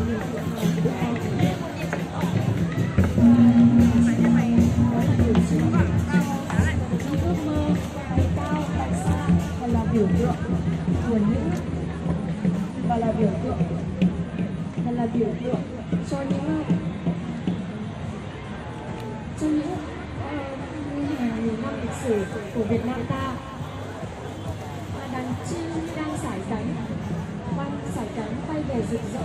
biểu tượng của những và là biểu tượng cho những hàng nghìn năm lịch sử của Việt Nam ta. Đàn chim đang sải cánh bay về rực rỡ.